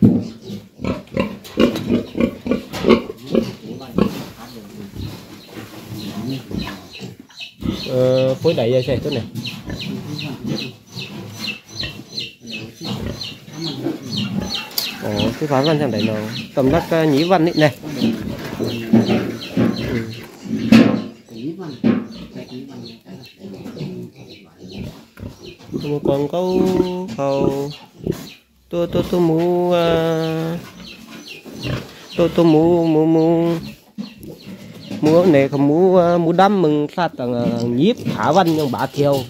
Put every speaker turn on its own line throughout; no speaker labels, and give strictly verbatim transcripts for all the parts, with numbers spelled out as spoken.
ờ, phối đẩy ra xe tốt này. Ồ, cái phán văn chẳng đấy nó tầm đắc uh, nhí văn ấy này. Ừ. Một con câu khẩu tôi tôi tôi muốn uh, tôi tôi muốn muốn muốn mua này không mua mua đâm mừng sát tầng nhíp thả văn nhưng bả thiêu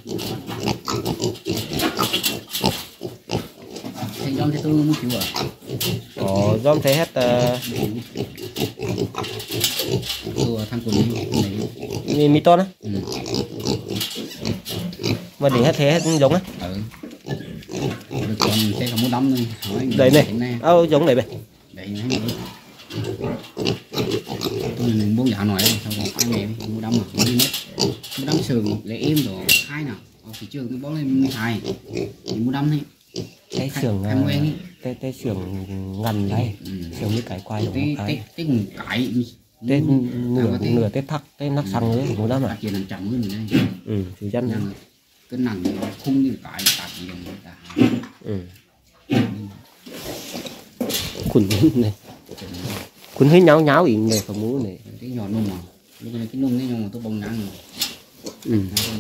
thì dòng thì tôi muốn chịu à.
Ồ, dòng thấy hết
tôi thằng của
mì mì to á.
Ừ.
Mà để hết thế hết giống á.
Ừ. Được còn thế là muốn đâm thôi.
Đấy này. Ơ giống này này.
Đấy này. Tôi muốn giả nói sao còn hai ngày mua đâm mà đi mất. Mua đâm sườn lấy im rồi hai nào. Ở thị trường tôi bó lên hai. Thì mua đâm đi.
Cái sườn cái cái sườn ngằn đấy. Ừ. Sườn như cái quay
cái cái cái cái
tên nửa nửa tết thắc tết nắc xăng đấy mua đâm à.
Chỉ làm chậm hơn đây.
Ừ, thì dân
cái nặng khung như cái tạt gì cả.
Ừ. Quần này quần hơi nháo nháo ý này không muốn này
cái nhỏ nung mà lúc này cái nung này nhưng mà tôi bông nắng.
Ừ.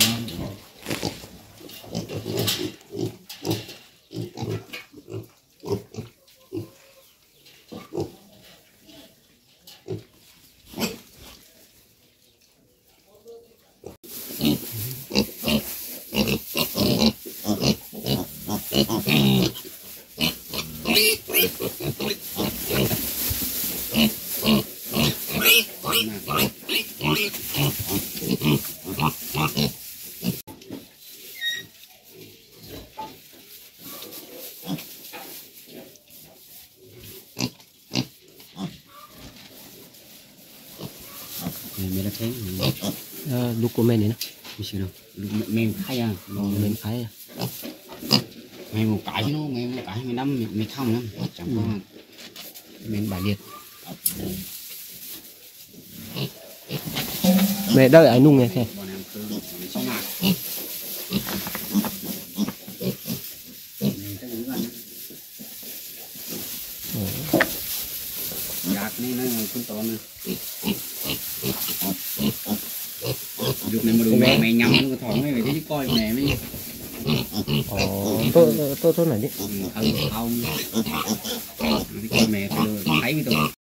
Mẹ đã thấy
à, lúc của mẹ này nó
lúc mẹ khai à
mẹ khai à
mẹ một cái nó mẹ một cái mẹ đâm mẹ không lắm chẳng có mẹ bài liệt
mẹ đợi ai nung nghe xem
gạt này nó không to nữa lúc này mà đủ mẹ mẹ nhắm nó thoáng mấy cái coi mẹ mới
ồ tôi tôi tôi này đi
không không mẹ thấy với tôi